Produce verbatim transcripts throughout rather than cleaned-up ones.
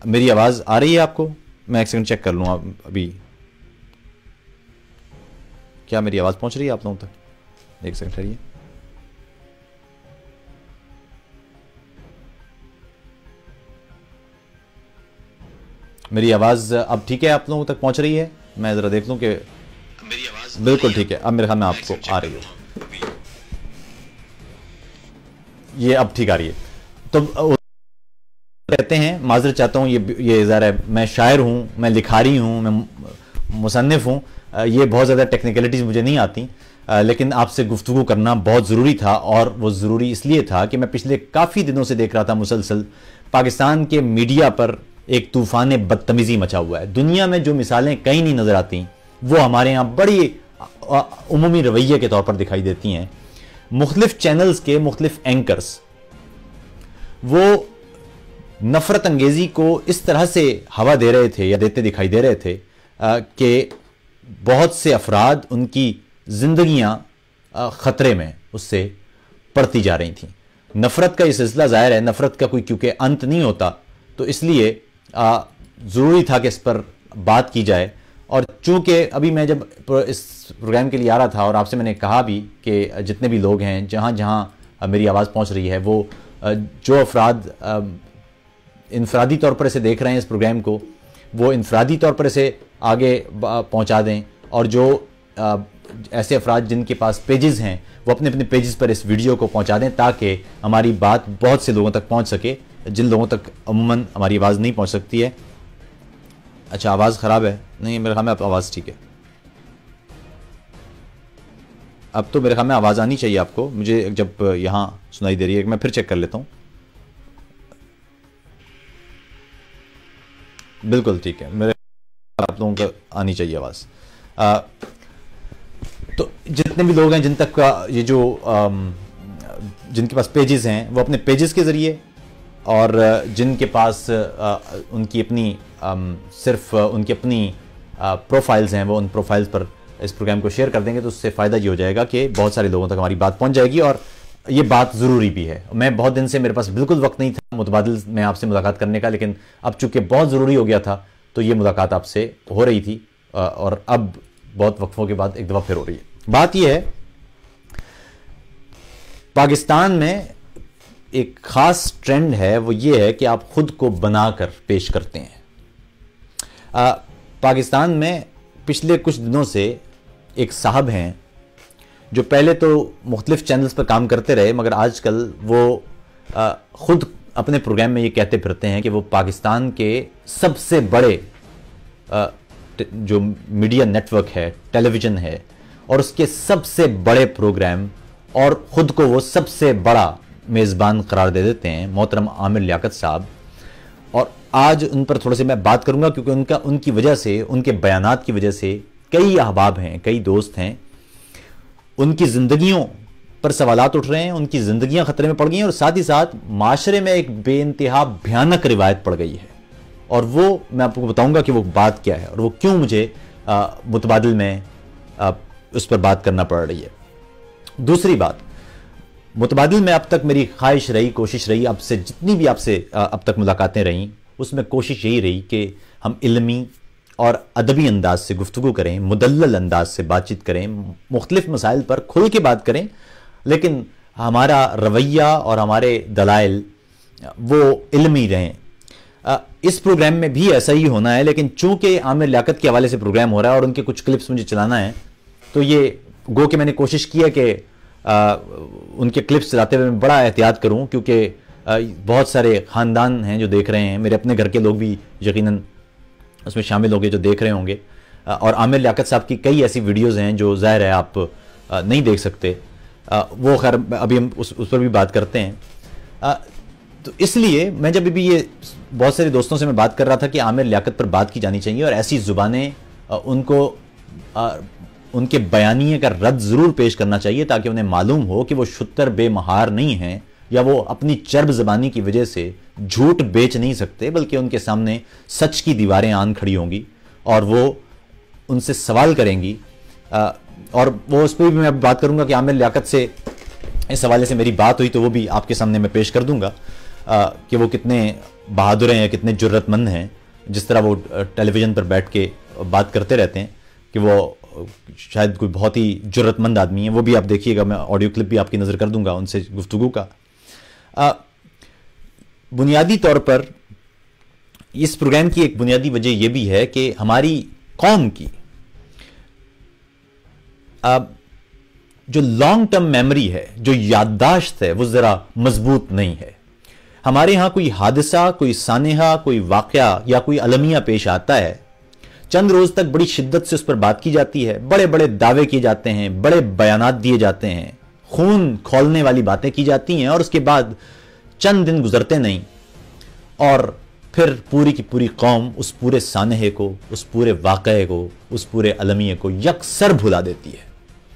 میری آواز آ رہی ہے آپ کو؟ میں ایک سیکنڈ چیک کر لوں ابھی کیا میری آواز پہنچ رہی ہے آپ لوگوں تک. ایک سیکنڈ ٹھہریے. میری آواز اب ٹھیک ہے آپ لوگوں تک پہنچ رہی ہے؟ میں ذرا دیکھ لوں کہ میری آواز بالکل ٹھیک ہے. اب میرے خیال میں آپ کو آ رہی ہے. یہ اب ٹھیک آ رہی ہے. تو کہتے ہیں معذرت چاہتا ہوں, یہ یہ ظاہر ہے میں شاعر ہوں, میں لکھاری ہوں, میں مصنف ہوں, یہ بہت زیادہ ٹیکنیکلٹیز مجھے نہیں آتی, لیکن آپ سے گفتگو کرنا بہت ضروری تھا. اور وہ ضروری اس لیے تھا کہ میں پچھلے کافی دنوں سے دیکھ رہا تھا مسلسل پاکستان کے میڈیا پر ایک طوفان بدتمیزی مچا ہوا ہے. دنیا میں جو مثالیں کہیں نہیں نظر آتی وہ ہمارے ہاں بڑی عمومی رویے کے طور پر دکھائی دیتی ہیں. مختلف چینلز کے مختلف اینکرز وہ نفرت انگیزی کو اس طرح سے ہوا دے رہے تھے یا دیتے دکھائی دے رہے تھے کہ بہت سے افراد ان کی زندگیاں خطرے میں اس سے پڑتی جا رہی تھیں. نفرت کا یہ سلسلہ ظاہر ہے, نفرت کا کوئی کیونکہ انت نہیں ہوتا, تو اس لیے ضروری تھا کہ اس پر بات کی جائے. اور چونکہ ابھی میں جب اس پروگرام کے لیے آ رہا تھا اور آپ سے میں نے کہا بھی کہ جتنے بھی لوگ ہیں جہاں جہاں میری آواز پہنچ رہی ہے, وہ جو افراد انفرادی طور پر اسے دیکھ رہے ہیں اس پروگرام کو, وہ انفرادی طور پر اسے آگے پہنچا دیں. اور جو ایسے افراد جن کے پاس پیجز ہیں وہ اپنے اپنے پیجز پر اس ویڈیو کو پہنچا دیں تاکہ ہماری بات بہت سے لوگوں تک پہنچ سکے جن لوگوں تک عموماً ہماری آواز نہیں پہنچ سکتی ہے. اچھا آواز خراب ہے؟ نہیں, میرے خیال میں اب آواز ٹھیک ہے. اب تو میرے خیال میں آواز آنی چاہیے آپ کو. مجھے جب یہاں سنائی دے رہی ہے, میں پھر چیک کر لیتا ہوں. بالکل ٹھیک ہے, میرے آپ لوگوں کو آنی چاہیے آواز. تو جتنے بھی لوگ ہیں جن تک یہ جو جن کے پاس پیجز ہیں وہ اپنے پیجز کے ذریعے, اور جن کے پاس ان کی اپنی صرف ان کی اپنی پروفائلز ہیں وہ ان پروفائلز پر اس پروگرام کو شیئر کر دیں گے, تو اس سے فائدہ یہ ہو جائے گا کہ بہت سارے لوگوں تک ہماری بات پہنچ جائے گی. اور یہ بات ضروری بھی ہے. میں بہت دن سے میرے پاس بالکل وقت نہیں تھا متبادل میں آپ سے ملاقات کرنے کا, لیکن اب چونکہ بہت ضروری ہو گیا تھا تو یہ ملاقات آپ سے ہو رہی تھی, اور اب بہت وقفوں کے بعد ایک دفعہ پھر ہو رہی ہے. بات یہ ہے پاکستان میں ایک خاص ٹرینڈ ہے, وہ یہ ہے کہ آپ خود کو بنا کر پیش کرتے ہیں. آ, پاکستان میں پچھلے کچھ دنوں سے ایک صاحب ہیں جو پہلے تو مختلف چینلز پر کام کرتے رہے, مگر آج کل وہ آ, خود اپنے پروگرام میں یہ کہتے پھرتے ہیں کہ وہ پاکستان کے سب سے بڑے آ, جو میڈیا نیٹ ورک ہے, ٹیلی ویژن ہے, اور اس کے سب سے بڑے پروگرام, اور خود کو وہ سب سے بڑا میزبان قرار دے دیتے ہیں, محترم عامر لیاقت صاحب. اور آج ان پر تھوڑے سے میں بات کروں گا کیونکہ ان کا ان کی وجہ سے, ان کے بیانات کی وجہ سے کئی احباب ہیں, کئی دوست ہیں, ان کی زندگیوں پر سوالات اٹھ رہے ہیں, ان کی زندگیاں خطرے میں پڑ گئی ہیں, اور ساتھ ہی ساتھ معاشرے میں ایک بے انتہا بھیانک روایت پڑ گئی ہے. اور وہ میں آپ کو بتاؤں گا کہ وہ بات کیا ہے اور وہ کیوں مجھے آ, متبادل میں آ, اس پر بات کرنا پڑ رہی ہے. دوسری بات, متبادل میں اب تک میری خواہش رہی, کوشش رہی, اب سے جتنی بھی آپ سے اب تک ملاقاتیں رہیں اس میں کوشش یہی رہی کہ ہم علمی اور ادبی انداز سے گفتگو کریں, مدلل انداز سے بات چیت کریں, مختلف مسائل پر کھل کے بات کریں, لیکن ہمارا رویہ اور ہمارے دلائل وہ علمی رہیں. اس پروگرام میں بھی ایسا ہی ہونا ہے, لیکن چونکہ عامر لیاقت کے حوالے سے پروگرام ہو رہا ہے اور ان کے کچھ کلپس مجھے چلانا ہے, تو یہ گو کہ میں نے کوشش کی ہے کہ آ, ان کے کلپس چلاتے ہوئے میں بڑا احتیاط کروں, کیونکہ آ, بہت سارے خاندان ہیں جو دیکھ رہے ہیں, میرے اپنے گھر کے لوگ بھی یقیناً اس میں شامل ہوں گے جو دیکھ رہے ہوں گے, اور عامر لیاقت صاحب کی کئی ایسی ویڈیوز ہیں جو ظاہر ہے آپ آ, نہیں دیکھ سکتے. آ, وہ خیر ابھی ہم اس, اس پر بھی بات کرتے ہیں. آ, تو اس لیے میں جب بھی یہ بہت سارے دوستوں سے میں بات کر رہا تھا کہ عامر لیاقت پر بات کی جانی چاہیے اور ایسی زبانیں آ, ان کو آ, ان کے بیانیے کا رد ضرور پیش کرنا چاہیے تاکہ انہیں معلوم ہو کہ وہ شتر بے مہار نہیں ہیں, یا وہ اپنی چرب زبانی کی وجہ سے جھوٹ بیچ نہیں سکتے, بلکہ ان کے سامنے سچ کی دیواریں آن کھڑی ہوں گی اور وہ ان سے سوال کریں گی. آ, اور وہ اس پہ بھی میں بات کروں گا کہ عامر لیاقت سے اس حوالے سے میری بات ہوئی تو وہ بھی آپ کے سامنے میں پیش کر دوں گا. کہ وہ کتنے بہادر ہیں, کتنے جرت مند ہیں, جس طرح وہ ٹیلی ویژن پر بیٹھ کے بات کرتے رہتے ہیں کہ وہ شاید کوئی بہت ہی جرت مند آدمی ہیں. وہ بھی آپ دیکھیے گا, میں آڈیو کلپ بھی آپ کی نظر کر دوں گا ان سے گفتگو کا. بنیادی طور پر اس پروگرام کی ایک بنیادی وجہ یہ بھی ہے کہ ہماری قوم کی جو لانگ ٹرم میموری ہے, جو یادداشت ہے, وہ ذرا مضبوط نہیں ہے. ہمارے ہاں کوئی حادثہ, کوئی سانحہ, کوئی واقعہ یا کوئی المیہ پیش آتا ہے, چند روز تک بڑی شدت سے اس پر بات کی جاتی ہے, بڑے بڑے دعوے کیے جاتے ہیں, بڑے بیانات دیے جاتے ہیں, خون کھولنے والی باتیں کی جاتی ہیں, اور اس کے بعد چند دن گزرتے نہیں اور پھر پوری کی پوری قوم اس پورے سانحے کو, اس پورے واقعے کو, اس پورے المیے کو یکسر بھلا دیتی ہے.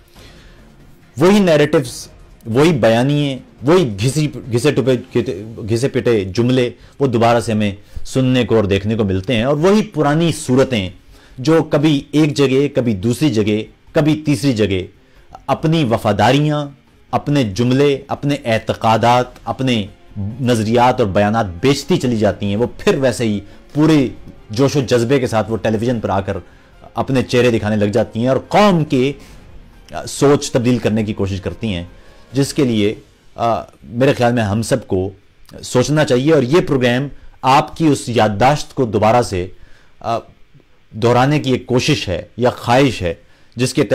وہی نیریٹیوز, وہی بیانیے, وہی گھسی گھسے ٹپے گھسے پٹے جملے وہ دوبارہ سے ہمیں سننے کو اور دیکھنے کو ملتے ہیں, اور وہی پرانی صورتیں جو کبھی ایک جگہ, کبھی دوسری جگہ, کبھی تیسری جگہ اپنی وفاداریاں, اپنے جملے, اپنے اعتقادات, اپنے نظریات اور بیانات بیچتی چلی جاتی ہیں. وہ پھر ویسے ہی پورے جوش و جذبے کے ساتھ وہ ٹیلی ویژن پر آ کر اپنے چہرے دکھانے لگ جاتی ہیں اور قوم کے سوچ تبدیل کرنے کی کوشش کرتی ہیں, جس کے لیے آ, میرے خیال میں ہم سب کو سوچنا چاہیے. اور یہ پروگرام آپ کی اس یادداشت کو دوبارہ سے دہرانے کی ایک کوشش ہے یا خواہش ہے, جس کے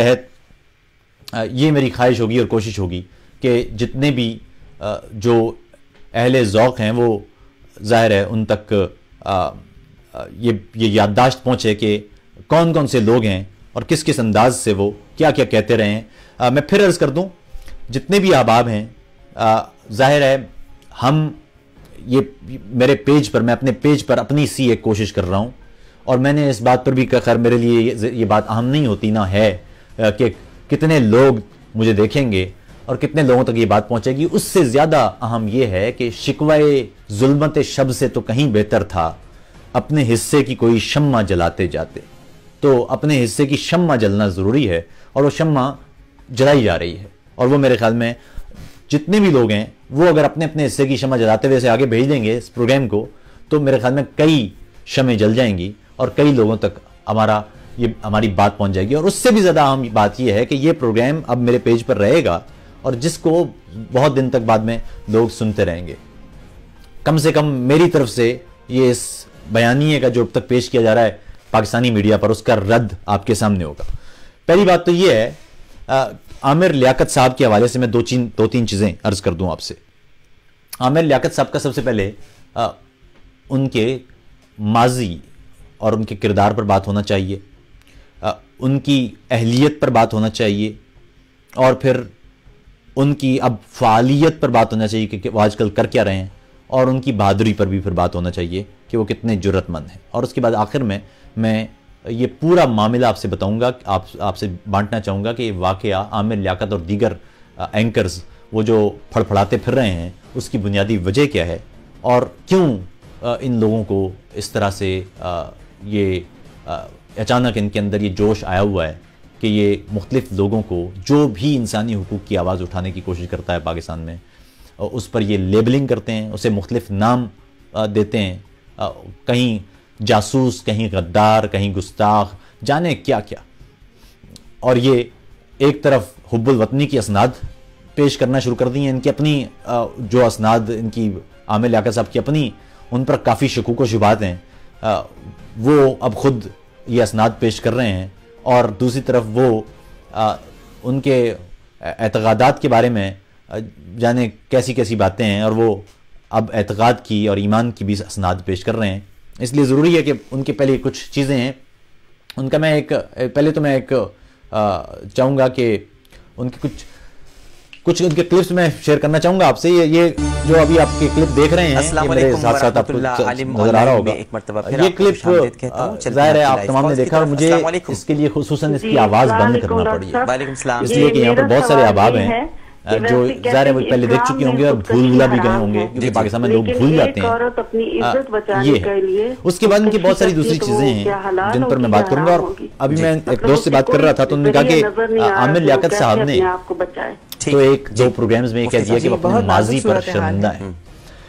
تحت آ, یہ میری خواہش ہوگی اور کوشش ہوگی کہ جتنے بھی آ, جو اہل ذوق ہیں وہ ظاہر ہے ان تک آ, آ, یہ یہ یادداشت پہنچے کہ کون کون سے لوگ ہیں اور کس کس انداز سے وہ کیا کیا کہتے رہے ہیں. آ, میں پھر عرض کر دوں, جتنے بھی احباب ہیں, آ, ظاہر ہے ہم یہ میرے پیج پر, میں اپنے پیج پر اپنی سی ایک کوشش کر رہا ہوں, اور میں نے اس بات پر بھی کہا, خیر میرے لیے یہ بات اہم نہیں ہوتی نہ ہے کہ کتنے لوگ مجھے دیکھیں گے اور کتنے لوگوں تک یہ بات پہنچے گی. اس سے زیادہ اہم یہ ہے کہ شکوہ ظلمت شب سے تو کہیں بہتر تھا اپنے حصے کی کوئی شمع جلاتے جاتے. تو اپنے حصے کی شمع جلنا ضروری ہے, اور وہ شمع جلائی جا رہی ہے, اور وہ میرے خیال میں جتنے بھی لوگ ہیں وہ اگر اپنے اپنے حصے کی شمع جلاتے ہوئے سے آگے بھیج دیں گے اس پروگرام کو, تو میرے خیال میں کئی شمعیں جل جائیں گی اور کئی لوگوں تک ہمارا یہ ہماری بات پہنچ جائے گی. اور اس سے بھی زیادہ اہم بات یہ ہے کہ یہ پروگرام اب میرے پیج پر رہے گا, اور جس کو بہت دن تک بعد میں لوگ سنتے رہیں گے. کم سے کم میری طرف سے یہ اس بیانیے کا جو اب تک پیش کیا جا رہا ہے پاکستانی میڈیا پر, اس کا رد آپ کے سامنے ہوگا. پہلی بات تو یہ ہے, عامر لیاقت صاحب کے حوالے سے میں دو چین دو تین چیزیں عرض کر دوں آپ سے. عامر لیاقت صاحب کا سب سے پہلے آ, ان کے ماضی اور ان کے کردار پر بات ہونا چاہیے, آ, ان کی اہلیت پر بات ہونا چاہیے, اور پھر ان کی اب فعالیت پر بات ہونا چاہیے کہ وہ آج کل کر کیا رہے ہیں, اور ان کی بہادری پر بھی پھر بات ہونا چاہیے کہ وہ کتنے جرت مند ہیں. اور اس کے بعد آخر میں میں یہ پورا معاملہ آپ سے بتاؤں گا, آپ آپ سے بانٹنا چاہوں گا کہ یہ واقعہ عامر لیاقت اور دیگر اینکرز وہ جو پھڑ پھڑاتے پھر رہے ہیں اس کی بنیادی وجہ کیا ہے, اور کیوں ان لوگوں کو اس طرح سے یہ اچانک ان کے اندر یہ جوش آیا ہوا ہے کہ یہ مختلف لوگوں کو جو بھی انسانی حقوق کی آواز اٹھانے کی کوشش کرتا ہے پاکستان میں, اس پر یہ لیبلنگ کرتے ہیں, اسے مختلف نام دیتے ہیں, کہیں جاسوس, کہیں غدار, کہیں گستاخ, جانے کیا کیا. اور یہ ایک طرف حب الوطنی کی اسناد پیش کرنا شروع کر دی ہیں, ان کی اپنی جو اسناد ان کی عامر لیاقت صاحب کی اپنی, ان پر کافی شکوک و شبہات ہیں, وہ اب خود یہ اسناد پیش کر رہے ہیں. اور دوسری طرف وہ ان کے اعتقادات کے بارے میں جانے کیسی کیسی باتیں ہیں, اور وہ اب اعتقاد کی اور ایمان کی بھی اسناد پیش کر رہے ہیں. اس لیے ضروری ہے کہ ان کے پہلے کچھ چیزیں ہیں ان کا, میں ایک پہلے تو میں ایک چاہوں گا کہ ان کے کچھ کچھ ان کے کلپس میں شیئر کرنا چاہوں گا آپ سے. یہ یہ جو ابھی آپ کے کلپ دیکھ رہے ہیں یہ میرے ساتھ ساتھ آپ کو نظر آ رہا ہوگا, یہ کلپ ظاہر ہے آپ تمام نے دیکھا, اور مجھے اس کے لیے خصوصاً اس کی آواز بند کرنا پڑی ہے, اس لیے کہ یہاں پر بہت سارے احباب ہیں جو ظاہر ہے وہ پہلے دیکھ چکے ہوں گے اور بھول بھلا بھی گئے ہوں گے, کیونکہ پاکستان میں لوگ بھول جاتے ہیں. یہ ہے. اس کے بعد ان کی بہت ساری دوسری چیزیں ہیں جن پر میں بات کروں گا. اور ابھی میں ایک دوست سے بات کر رہا تھا تو انہوں نے کہا کہ عامر لیاقت صاحب نے تو ایک دو پروگرامز میں یہ کہہ دیا کہ وہ اپنے ماضی پر شرمندہ ہیں.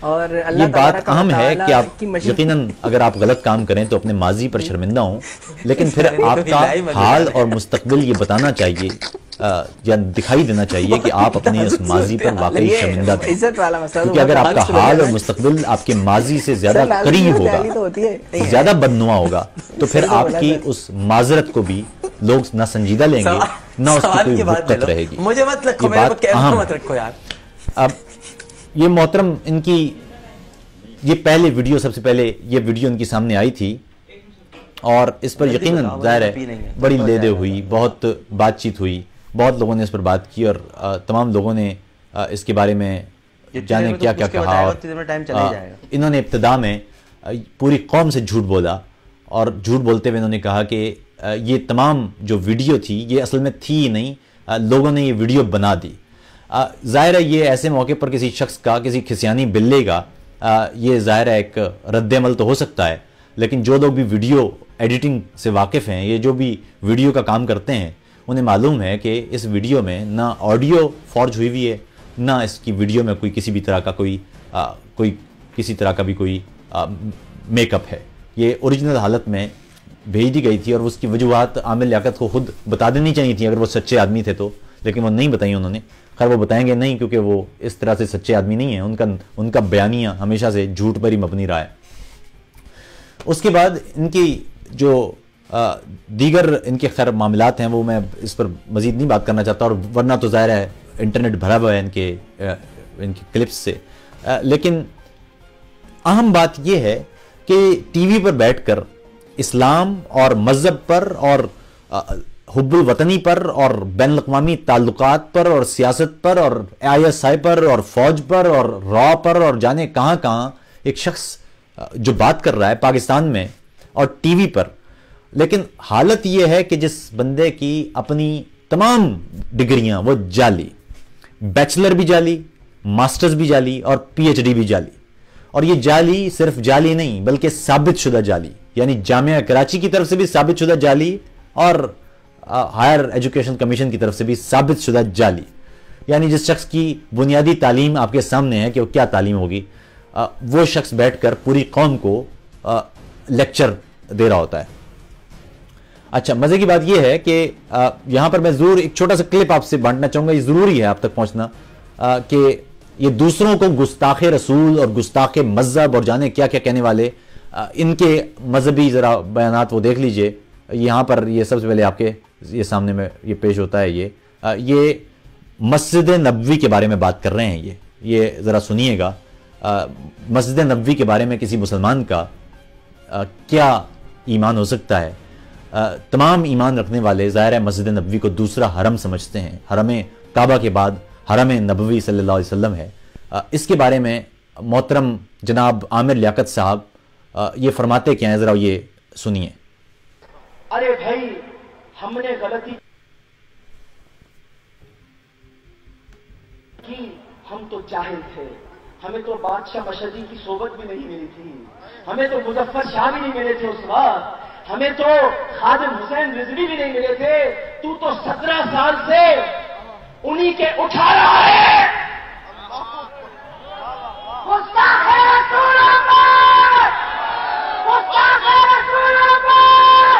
اور اللہ یہ بات تبارک اہم ہے وتعالی کہ آپ کی مشیت- یقیناً اگر آپ غلط کام کریں تو اپنے ماضی پر شرمندہ ہوں، لیکن پھر آپ کا حال اور مستقبل یہ بتانا چاہیے یا دکھائی دینا چاہیے کہ آپ اپنے اس ماضی پر واقعی یہ شرمندہ تھے، عزت والا مسئلہ کیونکہ اگر آپ کا حال اور مستقبل آپ کے ماضی سے زیادہ قریب ہوگا، زیادہ بدنما ہوگا، تو پھر آپ کی اس معذرت کو بھی لوگ نہ سنجیدہ لیں گے، نہ اس کی کوئی وقت رہے گی۔ مجھے مت رکھو، یہ میرے کو بات کیمرہ اہم مت ہے۔ رکھو یار۔ اب یہ محترم ان کی یہ پہلے ویڈیو، سب سے پہلے یہ ویڈیو ان کی سامنے آئی تھی اور اس پر یقیناً ظاہر ہے بڑی لے دے ہوئی، بہت بات چیت ہوئی، بہت لوگوں نے اس پر بات کی اور تمام لوگوں نے اس کے بارے میں جانے کیا کیا کہا، اور انہوں نے ابتدا میں پوری قوم سے جھوٹ بولا اور جھوٹ بولتے ہوئے انہوں نے کہا کہ یہ تمام جو ویڈیو تھی یہ اصل میں تھی ہی نہیں، لوگوں نے یہ ویڈیو بنا دی۔ ظاہر ہے یہ ایسے موقع پر کسی شخص کا، کسی کھسیانی بلے کا یہ ظاہر ہے ایک رد عمل تو ہو سکتا ہے، لیکن جو لوگ بھی ویڈیو ایڈیٹنگ سے واقف ہیں، یہ جو بھی ویڈیو کا کام کرتے ہیں، انہیں معلوم ہے کہ اس ویڈیو میں نہ آڈیو فورج ہوئی ہوئی ہے، نہ اس کی ویڈیو میں کوئی کسی بھی طرح کا کوئی آ, کوئی کسی طرح کا بھی کوئی میک اپ ہے۔ یہ اوریجنل حالت میں بھیج دی گئی تھی اور اس کی وجوہات عامر لیاقت کو خود بتا دینی چاہیے تھیں اگر وہ سچے آدمی تھے تو، لیکن وہ نہیں بتائیں انہوں نے۔ خیر وہ بتائیں گے نہیں کیونکہ وہ اس طرح سے سچے آدمی نہیں ہیں، ان کا ان کا بیانیہ ہمیشہ سے جھوٹ پر ہی مبنی رہا ہے۔ اس کے بعد ان کی جو دیگر ان کے خیر معاملات ہیں وہ میں اس پر مزید نہیں بات کرنا چاہتا، اور ورنہ تو ظاہر ہے انٹرنیٹ بھرا ہوا ہے ان کے ان کی کلپس سے، لیکن اہم بات یہ ہے کہ ٹی وی پر بیٹھ کر اسلام اور مذہب پر اور حب الوطنی پر اور بین الاقوامی تعلقات پر اور سیاست پر اور آئی ایس آئی پر اور فوج پر اور را پر اور جانے کہاں کہاں ایک شخص جو بات کر رہا ہے پاکستان میں اور ٹی وی پر، لیکن حالت یہ ہے کہ جس بندے کی اپنی تمام ڈگریاں وہ جعلی، بیچلر بھی جعلی، ماسٹرز بھی جعلی اور پی ایچ ڈی بھی جعلی، اور یہ جعلی صرف جعلی نہیں بلکہ ثابت شدہ جعلی، یعنی جامعہ کراچی کی طرف سے بھی ثابت شدہ جعلی اور ہائر ایجوکیشن کمیشن کی طرف سے بھی ثابت شدہ جعلی، یعنی جس شخص کی بنیادی تعلیم آپ کے سامنے ہے کہ وہ کیا تعلیم ہوگی، وہ شخص بیٹھ کر پوری قوم کو لیکچر دے رہا ہوتا ہے۔ اچھا، مزے کی بات یہ ہے کہ یہاں پر میں ضرور ایک چھوٹا سا کلپ آپ سے بانٹنا چاہوں گا، یہ ضروری ہے آپ تک پہنچنا، کہ یہ دوسروں کو گستاخ رسول اور گستاخ مذہب اور جانے کیا کیا کہنے والے ان کے مذہبی ذرا بیانات وہ دیکھ لیجئے۔ یہاں پر یہ سب سے پہلے آپ کے یہ سامنے میں یہ پیش ہوتا ہے، یہ یہ مسجد نبوی کے بارے میں بات کر رہے ہیں، یہ یہ ذرا سنیے گا۔ مسجد نبوی کے بارے میں کسی مسلمان کا کیا ایمان ہو سکتا ہے؟ تمام ایمان رکھنے والے ظاہر ہے مسجد نبوی کو دوسرا حرم سمجھتے ہیں، حرم کعبہ کے بعد حرم نبوی صلی اللہ علیہ وسلم ہے۔ اس کے بارے میں محترم جناب عامر لیاقت صاحب یہ فرماتے کیا ہیں، ذرا یہ سنیے۔ ارے بھائی ہم نے غلطی کی، ہم تو جاہل تھے، ہمیں تو بادشاہ مشہدی کی صحبت بھی نہیں ملی تھی، ہمیں تو مظفر شاہ بھی نہیں ملے تھے اس وقت، ہمیں تو خادم حسین رضوی بھی نہیں ملے تھے، تو تو سترہ سال سے انہی کے اٹھا رہا ہے۔ گستاخ رسول اللہ، گستاخ رسول اللہ۔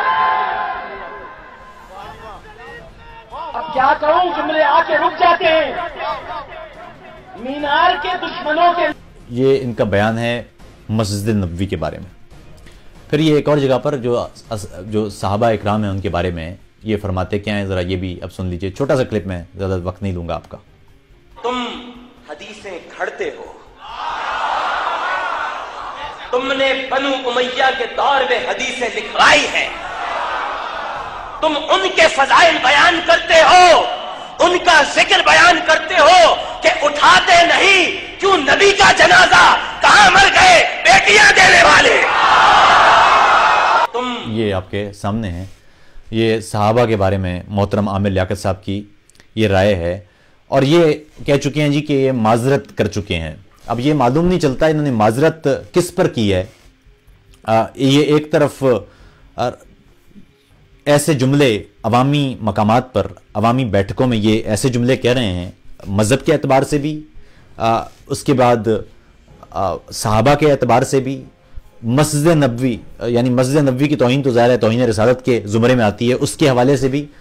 اب کیا کہوں، جملے آ کے رک جاتے ہیں۔ مینار کے دشمنوں کے یہ ان کا بیان ہے مسجد نبوی کے بارے میں۔ پھر یہ ایک اور جگہ پر جو جو صحابہ اکرام ہیں ان کے بارے میں یہ فرماتے کیا ہیں، ذرا یہ بھی اب سن لیجئے، چھوٹا سا کلپ میں، زیادہ وقت نہیں لوں گا آپ کا۔ تم حدیثیں گھڑتے ہو، تم نے بنو امیہ کے دور میں حدیثیں لکھوائی ہیں، تم ان کے فضائل بیان کرتے ہو، ان کا ذکر بیان کرتے ہو کہ اٹھاتے نہیں، کیوں نبی کا جنازہ کہاں مر گئے بیٹیاں دینے والے؟ تم یہ آپ کے سامنے ہیں، یہ صحابہ کے بارے میں محترم عامر لیاقت صاحب کی یہ رائے ہے، اور یہ کہہ چکے ہیں جی کہ یہ معذرت کر چکے ہیں۔ اب یہ معلوم نہیں چلتا انہوں نے معذرت کس پر کی ہے۔ یہ ایک طرف ایسے جملے عوامی مقامات پر، عوامی بیٹھکوں میں یہ ایسے جملے کہہ رہے ہیں مذہب کے اعتبار سے بھی، اس کے بعد صحابہ کے اعتبار سے بھی، مسجد نبوی یعنی مسجد نبوی کی توہین تو ظاہر ہے توہین رسالت کے زمرے میں آتی ہے، اس کے حوالے سے بھی۔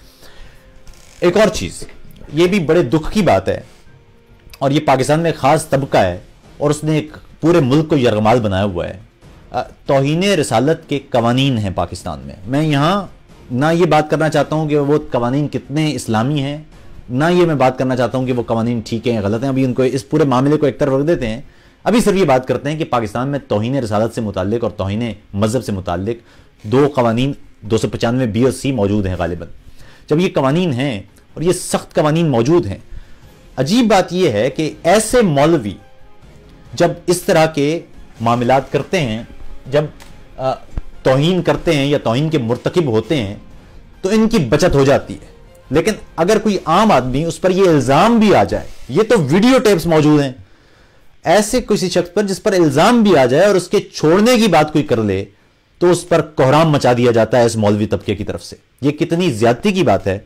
ایک اور چیز، یہ بھی بڑے دکھ کی بات ہے، اور یہ پاکستان میں خاص طبقہ ہے اور اس نے ایک پورے ملک کو یرغمال بنایا ہوا ہے، توہین رسالت کے قوانین ہیں پاکستان میں۔ میں یہاں نہ یہ بات کرنا چاہتا ہوں کہ وہ قوانین کتنے اسلامی ہیں، نہ یہ میں بات کرنا چاہتا ہوں کہ وہ قوانین ٹھیک ہیں یا غلط ہیں، ابھی ان کو اس پورے معاملے کو ایک طرف رکھ دیتے ہیں۔ ابھی صرف یہ بات کرتے ہیں کہ پاکستان میں توہین رسالت سے متعلق اور توہین مذہب سے متعلق دو قوانین دو سو پچانوے بی اور سی موجود ہیں غالباً۔ جب یہ قوانین ہیں اور یہ سخت قوانین موجود ہیں، عجیب بات یہ ہے کہ ایسے مولوی جب اس طرح کے معاملات کرتے ہیں، جب توہین کرتے ہیں یا توہین کے مرتکب ہوتے ہیں، تو ان کی بچت ہو جاتی ہے۔ لیکن اگر کوئی عام آدمی اس پر یہ الزام بھی آ جائے، یہ تو ویڈیو ٹیپس موجود ہیں، ایسے کسی شخص پر جس پر الزام بھی آ جائے اور اس کے چھوڑنے کی بات کوئی کر لے، تو اس پر کوہرام مچا دیا جاتا ہے اس مولوی طبقے کی طرف سے۔ یہ کتنی زیادتی کی بات ہے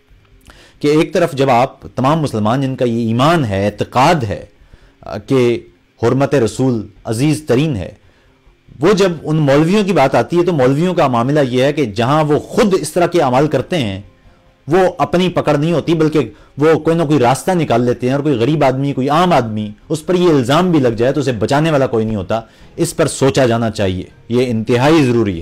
کہ ایک طرف جب آپ تمام مسلمان جن کا یہ ایمان ہے، اعتقاد ہے کہ حرمت رسول عزیز ترین ہے، وہ جب ان مولویوں کی بات آتی ہے تو مولویوں کا معاملہ یہ ہے کہ جہاں وہ خود اس طرح کے اعمال کرتے ہیں وہ اپنی پکڑ نہیں ہوتی، بلکہ وہ کوئی نہ کوئی راستہ نکال لیتے ہیں، اور کوئی غریب آدمی، کوئی عام آدمی اس پر یہ الزام بھی لگ جائے تو اسے بچانے والا کوئی نہیں ہوتا۔ اس پر سوچا جانا چاہیے، یہ انتہائی ضروری ہے۔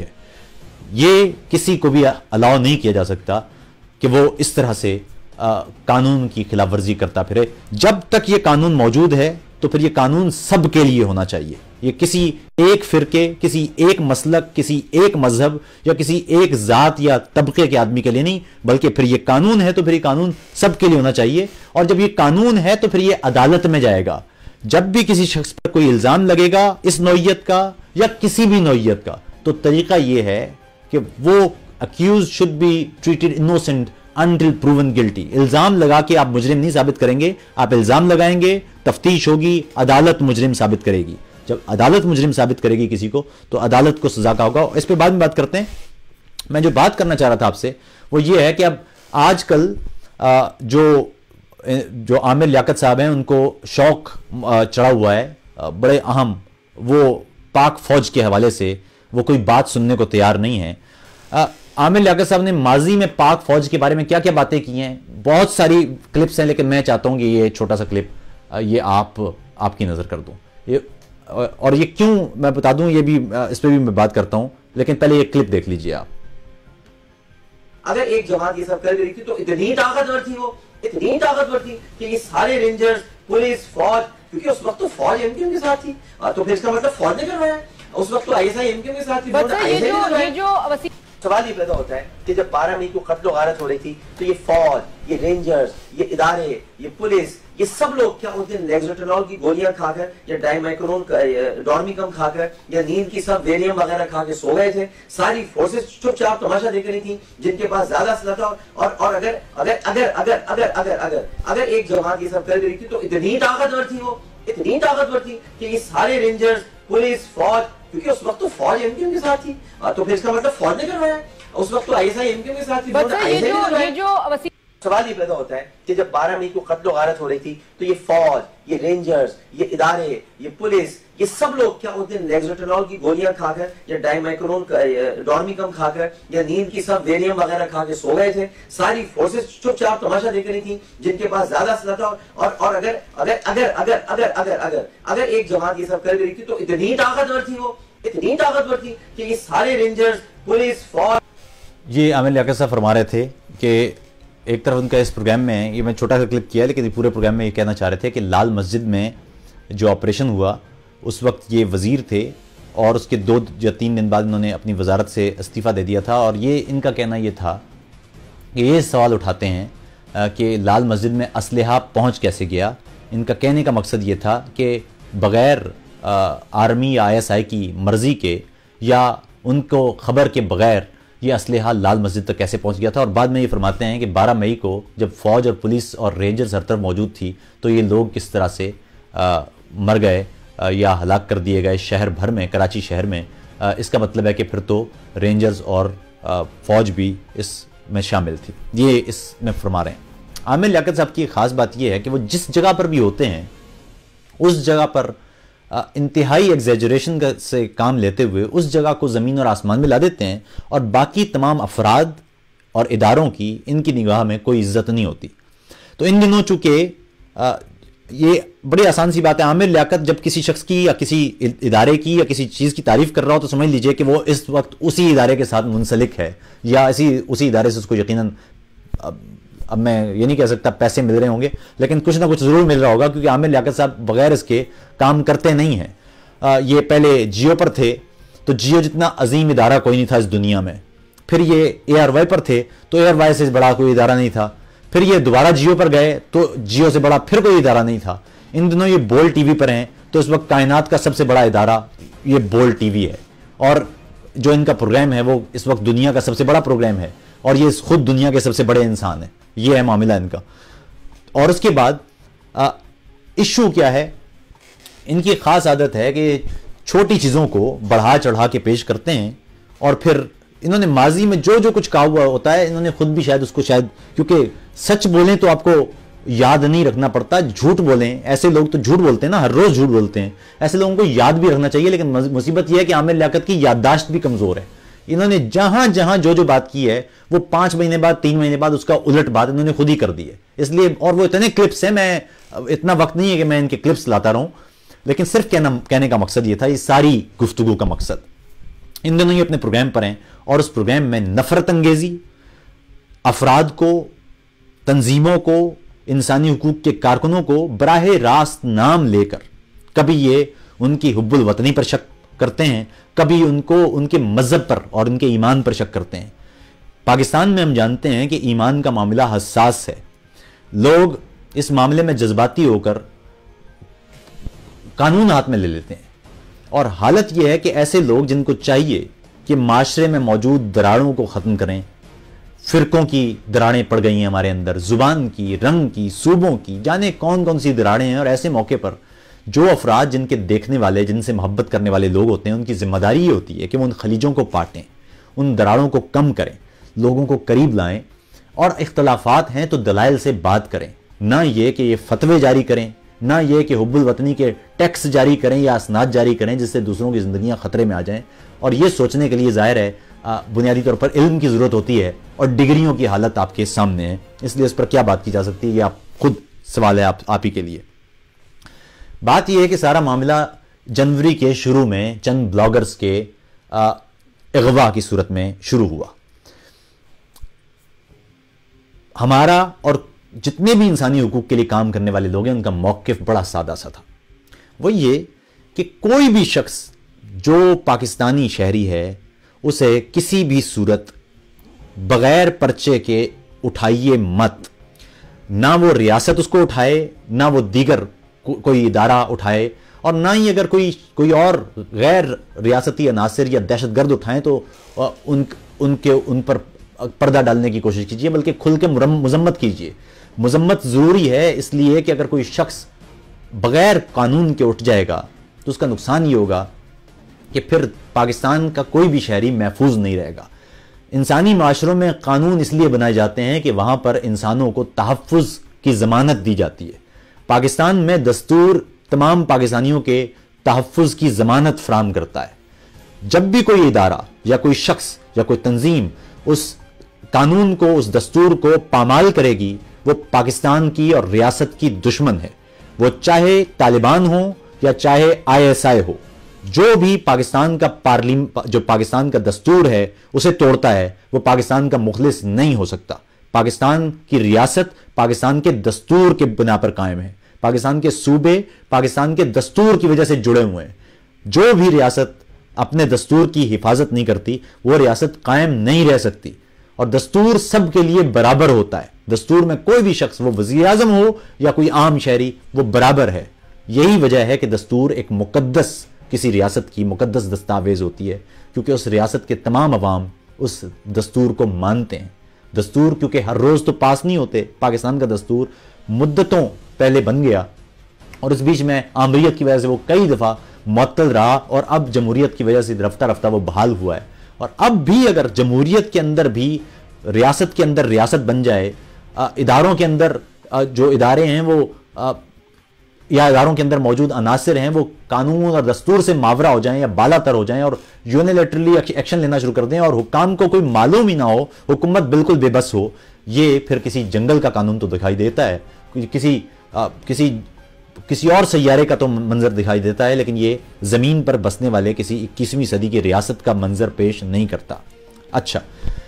یہ کسی کو بھی الاؤ نہیں کیا جا سکتا کہ وہ اس طرح سے قانون کی خلاف ورزی کرتا پھرے۔ جب تک یہ قانون موجود ہے تو پھر یہ قانون سب کے لیے ہونا چاہیے، یہ کسی ایک فرقے، کسی ایک مسلک، کسی ایک مذہب یا کسی ایک ذات یا طبقے کے آدمی کے لیے نہیں، بلکہ پھر یہ قانون ہے تو پھر یہ قانون سب کے لیے ہونا چاہیے۔ اور جب یہ قانون ہے تو پھر یہ عدالت میں جائے گا۔ جب بھی کسی شخص پر کوئی الزام لگے گا اس نوعیت کا یا کسی بھی نوعیت کا، تو طریقہ یہ ہے کہ وہ accused should be treated innocent until proven guilty۔ الزام لگا کے آپ مجرم نہیں ثابت کریں گے، آپ الزام لگائیں گے، تفتیش ہوگی، عدالت مجرم ثابت کرے گی۔ جب عدالت مجرم ثابت کرے گی کسی کو تو عدالت کو سزا کا ہوگا۔ اس پہ بعد میں بات کرتے ہیں۔ میں جو بات کرنا چاہ رہا تھا آپ سے وہ یہ ہے کہ اب آج کل جو جو عامر لیاقت صاحب ہیں ان کو شوق چڑھا ہوا ہے بڑے اہم، وہ پاک فوج کے حوالے سے وہ کوئی بات سننے کو تیار نہیں ہے۔ عامر لیاقت صاحب نے ماضی میں پاک فوج کے بارے میں کیا کیا باتیں کی ہیں، بہت ساری کلپس ہیں، لیکن میں چاہتا ہوں کہ یہ چھوٹا سا کلپ یہ آپ آپ کی نظر کر دوں، یہ اور یہ کیوں میں بتا دوں، یہ بھی اس پہ بھی میں بات کرتا ہوں، لیکن پہلے یہ کلپ دیکھ لیجئے آپ۔ اگر ایک جماعت یہ سب کر رہی تھی تو اتنی طاقتور تھی، وہ اتنی طاقتور تھی کہ یہ سارے رینجرز، پولیس، فوج، کیونکہ اس وقت تو فوج ایم کیو ایم کے ساتھ تھی، تو پھر اس کا مطلب فوج نے کروایا، اس وقت تو I S I M Q M کے ساتھ تھی۔ سوال یہ پیدا ہوتا ہے کہ جب بارہ مئی کو قتل و غارت ہو رہی تھی تو یہ فوج، یہ رینجرز، یہ ادارے، یہ پولیس، یہ سب لوگ کیا اس دن لیگزوٹینول کی گولیاں کھا کر یا ڈائی مائکرون ڈورمیکم کھا کر یا نیند کی سب ویریم وغیرہ کھا کے سو گئے تھے؟ ساری فورسز چپ چاپ تماشا دیکھ رہی تھیں، جن کے پاس زیادہ اسلحہ تھا، اور اور اگر اگر اگر اگر اگر اگر اگر اگر ایک جماعت یہ سب کر رہی تھی تو اتنی طاقتور تھی، وہ اتنی طاقتور تھی کہ یہ سارے رینجرز، پولیس، فوج، کیونکہ اس وقت تو فوج ایم کیو ایم کے ساتھ تھی، تو پھر اس کا مطلب فوج نے کروایا، اس وقت تو I S I M Q M کے ساتھ تھی۔ سوال یہ پیدا ہوتا ہے کہ جب بارہ مئی کو قتل و غارت ہو رہی تھی تو یہ فوج، یہ رینجرز، یہ ادارے، یہ پولیس، یہ سب لوگ کیا اس دن لیگزوٹینول کی گولیاں کھا کر یا ڈائی مائکرون ڈورمیکم کھا کر یا نیند کی سب ویریم وغیرہ کھا کے سو گئے تھے؟ ساری فورسز چپ چاپ تماشا دیکھ رہی تھیں، جن کے پاس زیادہ اسلحہ تھا، اور اور اگر اگر اگر اگر اگر اگر اگر اگر ایک جماعت یہ سب کر رہی تھی تو اتنی طاقتور تھی، وہ اتنی طاقتور تھی کہ یہ سارے رینجرز، پولیس، فوج۔ یہ عامر لیاقت صاحب فرما رہے تھے کہ ایک طرف ان کا اس پروگرام میں، یہ میں چھوٹا سا کلپ کیا ہے لیکن پورے پروگرام میں یہ کہنا چاہ رہے تھے کہ لال مسجد میں جو آپریشن ہوا اس وقت یہ وزیر تھے اور اس کے دو یا تین دن بعد انہوں نے اپنی وزارت سے استعفیٰ دے دیا تھا، اور یہ ان کا کہنا یہ تھا کہ یہ سوال اٹھاتے ہیں کہ لال مسجد میں اسلحہ پہنچ کیسے گیا۔ ان کا کہنے کا مقصد یہ تھا کہ بغیر آرمی یا آئی ایس آئی کی مرضی کے یا ان کو خبر کے بغیر یہ اسلحہ لال مسجد تک کیسے پہنچ گیا تھا۔ اور بعد میں یہ فرماتے ہیں کہ بارہ مئی کو جب فوج اور پولیس اور رینجرز ہر طرف موجود تھی تو یہ لوگ کس طرح سے مر گئے یا ہلاک کر دیے گئے شہر بھر میں، کراچی شہر میں۔ اس کا مطلب ہے کہ پھر تو رینجرز اور فوج بھی اس میں شامل تھی، یہ اس میں فرما رہے ہیں۔ عامر لیاقت صاحب کی خاص بات یہ ہے کہ وہ جس جگہ پر بھی ہوتے ہیں اس جگہ پر انتہائی ایگزیجریشن سے کام لیتے ہوئے اس جگہ کو زمین اور آسمان میں لا دیتے ہیں، اور باقی تمام افراد اور اداروں کی ان کی نگاہ میں کوئی عزت نہیں ہوتی۔ تو ان دنوں چونکہ یہ بڑی آسان سی بات ہے، عامر لیاقت جب کسی شخص کی یا کسی ادارے کی یا کسی چیز کی تعریف کر رہا ہو تو سمجھ لیجئے کہ وہ اس وقت اسی ادارے کے ساتھ منسلک ہے، یا اسی اسی ادارے سے اس کو یقیناً، اب میں یہ نہیں کہہ سکتا پیسے مل رہے ہوں گے، لیکن کچھ نہ کچھ ضرور مل رہا ہوگا، کیونکہ عامر لیاقت صاحب بغیر اس کے کام کرتے نہیں ہیں۔ یہ پہلے جیو پر تھے تو جیو جتنا عظیم ادارہ کوئی نہیں تھا اس دنیا میں، پھر یہ اے آر وائی پر تھے تو اے آر وائی سے بڑا کوئی ادارہ نہیں تھا، پھر یہ دوبارہ جیو پر گئے تو جیو سے بڑا پھر کوئی ادارہ نہیں تھا، ان دنوں یہ بول ٹی وی پر ہیں تو اس وقت کائنات کا سب سے بڑا ادارہ یہ بول ٹی وی ہے، اور جو ان کا پروگرام ہے وہ اس وقت دنیا کا سب سے بڑا پروگرام ہے، اور یہ خود دنیا کے سب سے بڑے انسان ہیں، یہ ہے معاملہ ان کا۔ اور اس کے بعد ایشو کیا ہے، ان کی خاص عادت ہے کہ چھوٹی چیزوں کو بڑھا چڑھا کے پیش کرتے ہیں، اور پھر انہوں نے ماضی میں جو جو کچھ کہا ہوا ہوتا ہے انہوں نے خود بھی شاید اس کو شاید، کیونکہ سچ بولیں تو آپ کو یاد نہیں رکھنا پڑتا، جھوٹ بولیں، ایسے لوگ تو جھوٹ بولتے ہیں نا، ہر روز جھوٹ بولتے ہیں، ایسے لوگوں کو یاد بھی رکھنا چاہیے، لیکن مصیبت یہ ہے کہ عامر لیاقت کی یادداشت بھی کمزور ہے، انہوں نے جہاں جہاں جو جو بات کی ہے وہ پانچ مہینے بعد تین مہینے بعد اس کا الٹ بات انہوں نے خود ہی کر دی ہے، اس لیے، اور وہ اتنے کلپس ہیں، میں اتنا وقت نہیں ہے کہ میں ان کے کلپس لاتا رہوں، لیکن صرف کہنا کہنے کا مقصد یہ تھا، یہ ساری گفتگو کا مقصد، ان دنوں یہ اپنے پروگرام پر ہیں اور اس پروگرام میں نفرت انگیزی، افراد کو، تنظیموں کو، انسانی حقوق کے کارکنوں کو براہ راست نام لے کر کبھی یہ ان کی حب الوطنی پر شک کرتے ہیں، کبھی ان کو ان کے مذہب پر اور ان کے ایمان پر شک کرتے ہیں۔ پاکستان میں ہم جانتے ہیں کہ ایمان کا معاملہ حساس ہے، لوگ اس معاملے میں جذباتی ہو کر قانون ہاتھ میں لے لیتے ہیں، اور حالت یہ ہے کہ ایسے لوگ جن کو چاہیے کہ معاشرے میں موجود دراڑوں کو ختم کریں، فرقوں کی دراڑیں پڑ گئی ہیں ہمارے اندر، زبان کی، رنگ کی، صوبوں کی، جانے کون کون سی دراڑیں ہیں، اور ایسے موقع پر جو افراد جن کے دیکھنے والے، جن سے محبت کرنے والے لوگ ہوتے ہیں، ان کی ذمہ داری یہ ہوتی ہے کہ وہ ان خلیجوں کو پاٹیں، ان دراڑوں کو کم کریں، لوگوں کو قریب لائیں، اور اختلافات ہیں تو دلائل سے بات کریں، نہ یہ کہ یہ فتوے جاری کریں، نہ یہ کہ حب الوطنی کے ٹیکس جاری کریں یا اسناد جاری کریں جس سے دوسروں کی زندگیاں خطرے میں آ جائیں۔ اور یہ سوچنے کے لیے ظاہر ہے بنیادی طور پر علم کی ضرورت ہوتی ہے، اور ڈگریوں کی حالت آپ کے سامنے ہے، اس لیے اس پر کیا بات کی جا سکتی ہے یہ آپ خود سوال ہے آپ آپ ہی کے لیے۔ بات یہ ہے کہ سارا معاملہ جنوری کے شروع میں چند بلاگرز کے اغوا کی صورت میں شروع ہوا۔ ہمارا اور جتنے بھی انسانی حقوق کے لیے کام کرنے والے لوگ ہیں ان کا موقف بڑا سادہ سا تھا، وہ یہ کہ کوئی بھی شخص جو پاکستانی شہری ہے اسے کسی بھی صورت بغیر پرچے کے اٹھائیے مت، نہ وہ ریاست اس کو اٹھائے، نہ وہ دیگر کوئی ادارہ اٹھائے، اور نہ ہی اگر کوئی کوئی اور غیر ریاستی عناصر یا دہشت گرد اٹھائیں تو ان ان کے ان پر پردہ ڈالنے کی کوشش کیجیے، بلکہ کھل کے مذمت کیجیے۔ مذمت ضروری ہے اس لیے کہ اگر کوئی شخص بغیر قانون کے اٹھ جائے گا تو اس کا نقصان یہ ہوگا کہ پھر پاکستان کا کوئی بھی شہری محفوظ نہیں رہے گا۔ انسانی معاشروں میں قانون اس لیے بنائے جاتے ہیں کہ وہاں پر انسانوں کو تحفظ کی ضمانت دی جاتی ہے۔ پاکستان میں دستور تمام پاکستانیوں کے تحفظ کی ضمانت فراہم کرتا ہے۔ جب بھی کوئی ادارہ یا کوئی شخص یا کوئی تنظیم اس قانون کو، اس دستور کو پامال کرے گی، وہ پاکستان کی اور ریاست کی دشمن ہے، وہ چاہے طالبان ہو یا چاہے آئی ایس آئی ہو۔ جو بھی پاکستان کا پارلیم جو پاکستان کا دستور ہے اسے توڑتا ہے وہ پاکستان کا مخلص نہیں ہو سکتا۔ پاکستان کی ریاست پاکستان کے دستور کے بنا پر قائم ہے، پاکستان کے صوبے پاکستان کے دستور کی وجہ سے جڑے ہوئے ہیں۔ جو بھی ریاست اپنے دستور کی حفاظت نہیں کرتی وہ ریاست قائم نہیں رہ سکتی، اور دستور سب کے لیے برابر ہوتا ہے۔ دستور میں کوئی بھی شخص، وہ وزیر اعظم ہو یا کوئی عام شہری، وہ برابر ہے۔ یہی وجہ ہے کہ دستور ایک مقدس، کسی ریاست کی مقدس دستاویز ہوتی ہے، کیونکہ اس ریاست کے تمام عوام اس دستور کو مانتے ہیں۔ دستور کیونکہ ہر روز تو پاس نہیں ہوتے، پاکستان کا دستور مدتوں پہلے بن گیا، اور اس بیچ میں آمریت کی وجہ سے وہ کئی دفعہ معطل رہا، اور اب جمہوریت کی وجہ سے رفتہ رفتہ وہ بحال ہوا ہے۔ اور اب بھی اگر جمہوریت کے اندر بھی ریاست کے اندر ریاست بن جائے، اداروں کے اندر جو ادارے ہیں وہ یا اداروں کے اندر موجود عناصر ہیں وہ قانون اور دستور سے ماورا ہو جائیں یا بالا تر ہو جائیں اور یونیلیٹرلی ایکشن لینا شروع کر دیں اور حکام کو کوئی معلوم ہی نہ ہو, حکومت بالکل بے بس ہو, یہ پھر کسی جنگل کا قانون تو دکھائی دیتا ہے, کسی آ, کسی کسی اور سیارے کا تو منظر دکھائی دیتا ہے, لیکن یہ زمین پر بسنے والے کسی اکیسویں صدی کی ریاست کا منظر پیش نہیں کرتا. اچھا,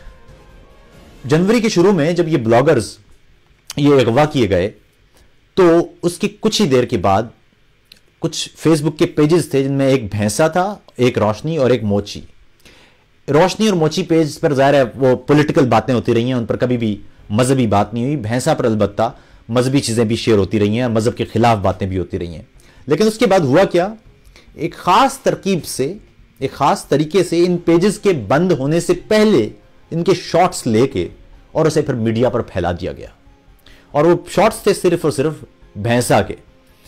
جنوری کے شروع میں جب یہ بلاگرز یہ اغوا کیے گئے تو اس کی کچھ ہی دیر کے بعد کچھ فیس بک کے پیجز تھے جن میں ایک بھینسا تھا, ایک روشنی اور ایک موچی. روشنی اور موچی پیج پر ظاہر ہے وہ پولیٹیکل باتیں ہوتی رہی ہیں, ان پر کبھی بھی مذہبی بات نہیں ہوئی. بھینسا پر البتہ مذہبی چیزیں بھی شیئر ہوتی رہی ہیں, مذہب کے خلاف باتیں بھی ہوتی رہی ہیں. لیکن اس کے بعد ہوا کیا, ایک خاص ترکیب سے, ایک خاص طریقے سے ان پیجز کے بند ہونے سے پہلے ان کے شارٹس لے کے اور اسے پھر میڈیا پر پھیلا دیا گیا. اور وہ شارٹس تھے صرف اور صرف بھینسا کے,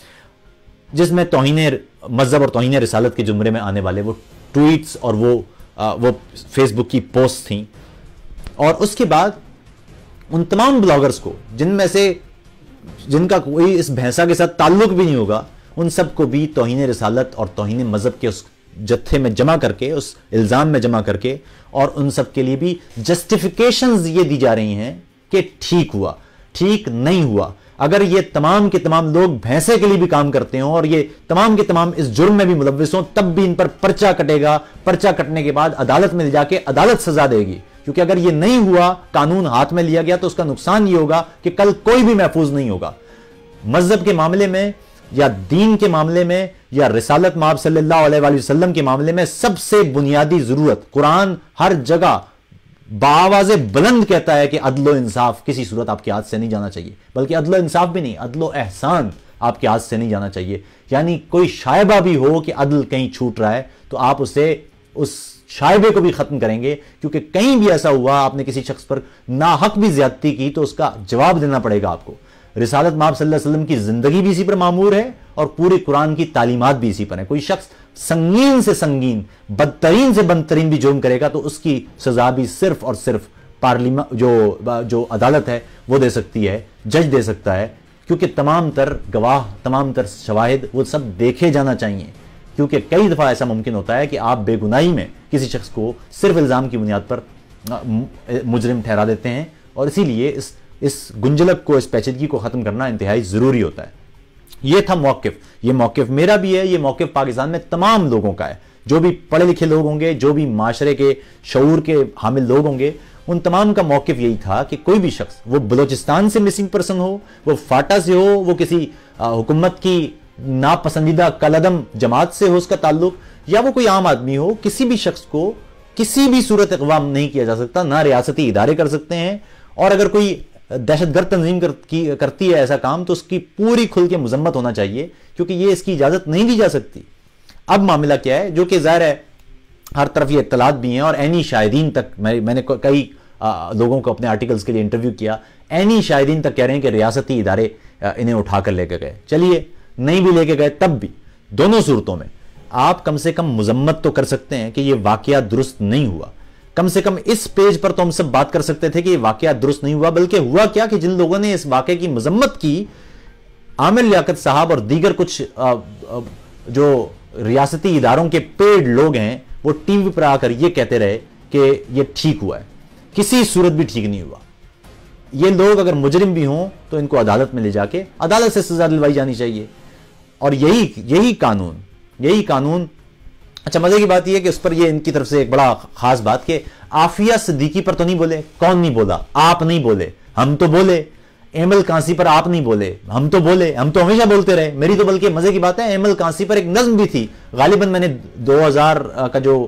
جس میں توہین مذہب اور توہین رسالت کے زمرے میں آنے والے وہ ٹویٹس اور وہ وہ فیس بک کی پوسٹ تھیں. اور اس کے بعد ان تمام بلاگرز کو جن میں سے جن کا کوئی اس بھینسا کے ساتھ تعلق بھی نہیں ہوگا, ان سب کو بھی توہین رسالت اور توہین مذہب کے اس جتھے میں جمع کر کے, اس الزام میں جمع کر کے, اور ان سب کے لیے بھی جسٹیفیکیشنز یہ دی جا رہی ہیں کہ ٹھیک ہوا, ٹھیک نہیں ہوا. اگر یہ تمام کے تمام لوگ بھینسے کے لیے بھی کام کرتے ہوں اور یہ تمام کے تمام اس جرم میں بھی ملوث ہوں, تب بھی ان پر پرچہ کٹے گا. پرچہ کٹنے کے بعد عدالت میں لے جا کے عدالت سزا دے گی, کیونکہ اگر یہ نہیں ہوا, قانون ہاتھ میں لیا گیا, تو اس کا نقصان یہ ہوگا کہ کل کوئی بھی محفوظ نہیں ہوگا. مذہب کے معاملے میں یا دین کے معاملے میں یا رسالت مآب صلی اللہ علیہ وآلہ وسلم کے معاملے میں سب سے بنیادی ضرورت, قرآن ہر جگہ بآواز بلند کہتا ہے کہ عدل و انصاف کسی صورت آپ کے ہاتھ سے نہیں جانا چاہیے. بلکہ عدل و انصاف بھی نہیں, عدل و احسان آپ کے ہاتھ سے نہیں جانا چاہیے. یعنی کوئی شائبہ بھی ہو کہ عدل کہیں چھوٹ رہا ہے تو آپ اسے اس شائبے کو بھی ختم کریں گے, کیونکہ کہیں بھی ایسا ہوا آپ نے کسی شخص پر ناحق بھی زیادتی کی تو اس کا جواب دینا پڑے گا آپ کو. رسالت مآب صلی اللہ علیہ وسلم کی زندگی بھی اسی پر معمور ہے اور پورے قرآن کی تعلیمات بھی اسی پر ہیں. کوئی شخص سنگین سے سنگین, بدترین سے بدترین بھی جرم کرے گا تو اس کی سزا بھی صرف اور صرف پارلیمان جو جو عدالت ہے وہ دے سکتی ہے, جج دے سکتا ہے, کیونکہ تمام تر گواہ, تمام تر شواہد وہ سب دیکھے جانا چاہیے. کیونکہ کئی دفعہ ایسا ممکن ہوتا ہے کہ آپ بے گناہی میں کسی شخص کو صرف الزام کی بنیاد پر مجرم ٹھہرا دیتے ہیں, اور اسی لیے اس اس گنجلک کو, اس پیچیدگی کو ختم کرنا انتہائی ضروری ہوتا ہے. یہ تھا موقف. یہ موقف میرا بھی ہے, یہ موقف پاکستان میں تمام لوگوں کا ہے. جو بھی پڑھے لکھے لوگ ہوں گے, جو بھی معاشرے کے شعور کے حامل لوگ ہوں گے, ان تمام کا موقف یہی تھا کہ کوئی بھی شخص, وہ بلوچستان سے مسنگ پرسن ہو, وہ فاٹا سے ہو, وہ کسی حکومت کی ناپسندیدہ کالعدم جماعت سے ہو اس کا تعلق, یا وہ کوئی عام آدمی ہو, کسی بھی شخص کو کسی بھی صورت اقوام نہیں کیا جا سکتا. نہ ریاستی ادارے کر سکتے ہیں, اور اگر کوئی دہشت گرد تنظیم کرتی ہے ایسا کام تو اس کی پوری کھل کے مذمت ہونا چاہیے, کیونکہ یہ اس کی اجازت نہیں دی جا سکتی. اب معاملہ کیا ہے, جو کہ ظاہر ہے ہر طرف یہ اطلاعات بھی ہیں, اور عینی شاہدین تک, میں نے کئی لوگوں کو اپنے آرٹیکلز کے لیے انٹرویو کیا, عینی شاہدین تک کہہ رہے ہیں کہ ریاستی ادارے انہیں اٹھا کر لے کے گئے. چلیے نہیں بھی لے کے گئے, تب بھی دونوں صورتوں میں آپ کم سے کم مذمت تو کر سکتے ہیں کہ یہ واقعہ درست نہیں ہوا. کم سے کم اس پیج پر تو ہم سب بات کر سکتے تھے کہ یہ واقعہ درست نہیں ہوا. بلکہ ہوا کیا کہ جن لوگوں نے اس واقعے کی مذمت کی, عامر لیاقت صاحب اور دیگر کچھ جو ریاستی اداروں کے پیڈ لوگ ہیں, وہ ٹی وی پر آ کر یہ کہتے رہے کہ یہ ٹھیک ہوا ہے. کسی صورت بھی ٹھیک نہیں ہوا. یہ لوگ اگر مجرم بھی ہوں تو ان کو عدالت میں لے جا کے عدالت سے سزا دلوائی جانی چاہیے. اور یہی یہی قانون یہی قانون اچھا مزے کی بات یہ ہے کہ اس پر یہ ان کی طرف سے ایک بڑا خاص بات کہ عافیہ صدیقی پر تو نہیں بولے. کون نہیں بولا؟ آپ نہیں بولے, ہم تو بولے. ایمل کانسی پر آپ نہیں بولے, ہم تو بولے. ہم تو ہمیشہ بولتے رہے. میری تو بلکہ مزے کی بات ہے, ایمل کانسی پر ایک نظم بھی تھی. غالباً میں نے دو ہزار کا جو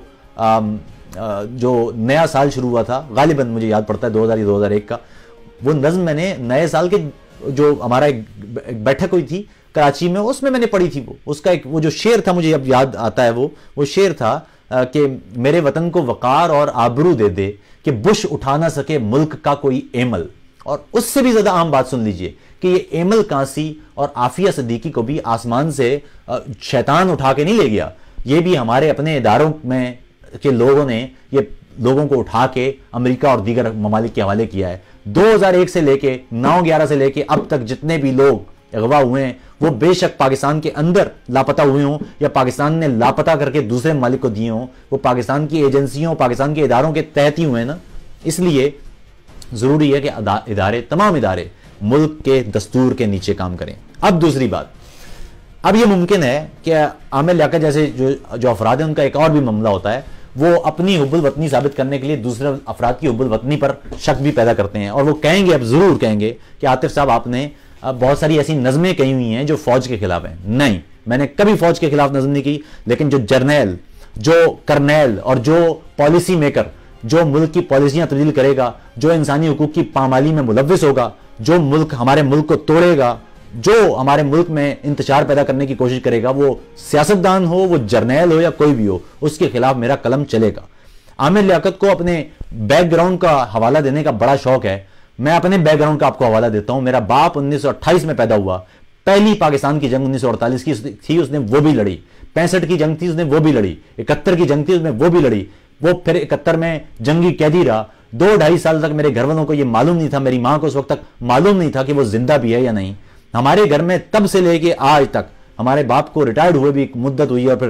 جو نیا سال شروع ہوا تھا, غالباً مجھے یاد پڑتا ہے دو ہزار یا دو ہزار ایک کا, وہ نظم میں نے نئے سال کے جو ہمارا ایک بیٹھک ہوئی تھی کراچی میں, اس میں میں نے پڑھی تھی. وہ اس کا ایک وہ جو شعر تھا, مجھے اب یاد آتا ہے, وہ وہ شعر تھا کہ میرے وطن کو وقار اور آبرو دے دے کہ بش اٹھا نہ سکے ملک کا کوئی ایمل. اور اس سے بھی زیادہ عام بات سن لیجئے کہ یہ ایمل کانسی اور عافیہ صدیقی کو بھی آسمان سے شیطان اٹھا کے نہیں لے گیا. یہ بھی ہمارے اپنے اداروں میں کے لوگوں نے یہ لوگوں کو اٹھا کے امریکہ اور دیگر ممالک کے حوالے کیا ہے. دو ہزار ایک سے لے کے نو گیارہ سے لے کے اب تک جتنے بھی لوگ اغوا ہوئے ہیں وہ بے شک پاکستان کے اندر لاپتہ ہوئے ہوں یا پاکستان نے لاپتہ کر کے دوسرے ممالک کو دیے ہوں، وہ پاکستان کی ایجنسیوں پاکستان کے اداروں کے تحت ہی ہوئے ہیں نا. اس لیے ضروری ہے کہ ادارے تمام ادارے ملک کے دستور کے نیچے کام کریں. اب دوسری بات، اب یہ ممکن ہے کہ عامر لیاقت جیسے جو جو افراد ہیں ان کا ایک اور بھی معاملہ ہوتا ہے، وہ اپنی حب الوطنی ثابت کرنے کے لیے دوسرے افراد کی حب الوطنی پر شک بھی پیدا کرتے ہیں، اور وہ کہیں گے، اب ضرور کہیں گے کہ عاطف صاحب آپ نے بہت ساری ایسی نظمیں کہی ہوئی ہیں جو فوج کے خلاف ہیں. نہیں، میں نے کبھی فوج کے خلاف نظم نہیں کی، لیکن جو جرنیل، جو کرنیل اور جو پالیسی میکر جو ملک کی پالیسیاں تبدیل کرے گا، جو انسانی حقوق کی پامالی میں ملوث ہوگا، جو ملک ہمارے ملک کو توڑے گا، جو ہمارے ملک میں انتشار پیدا کرنے کی کوشش کرے گا، وہ سیاستدان ہو، وہ جرنیل ہو یا کوئی بھی ہو، اس کے خلاف میرا قلم چلے گا. عامر لیاقت کو اپنے بیک گراؤنڈ کا حوالہ دینے کا بڑا شوق ہے. میں اپنے بیک گراؤنڈ کا آپ کو حوالہ دیتا ہوں. میرا باپ انیس سو اٹھائیس میں پیدا ہوا. پہلی پاکستان کی جنگ انیس سو اڑتالیس کی تھی، اس نے وہ بھی لڑی. پینسٹھ کی جنگ تھی، اس نے وہ بھی لڑی. اکہتر کی جنگ تھی، اس نے وہ بھی لڑی. وہ پھر اکہتر میں جنگی قیدی رہا. دو ڈھائی سال تک میرے گھر والوں کو یہ معلوم نہیں تھا، میری ماں کو اس وقت تک معلوم نہیں تھا کہ وہ زندہ بھی ہے یا نہیں. ہمارے گھر میں تب سے لے کے آج تک ہمارے باپ کو ریٹائرڈ ہوئے بھی ایک مدت ہوئی، اور پھر